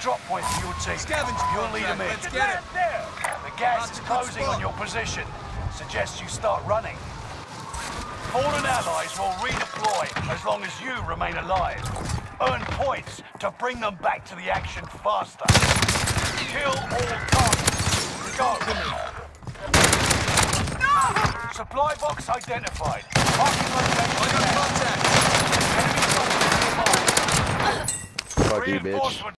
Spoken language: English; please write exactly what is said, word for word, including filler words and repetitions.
drop point for your team. Scavenge You'll lead them in. Let's get it. The gas is closing on your position. Suggests you start running. Fallen allies will redeploy as long as you remain alive. Earn points to bring them back to the action faster. Kill all targets. Go. Supply box identified. Marking location. I got contact. Enemy soldiers nearby. Fuck you, bitch. Reinforcements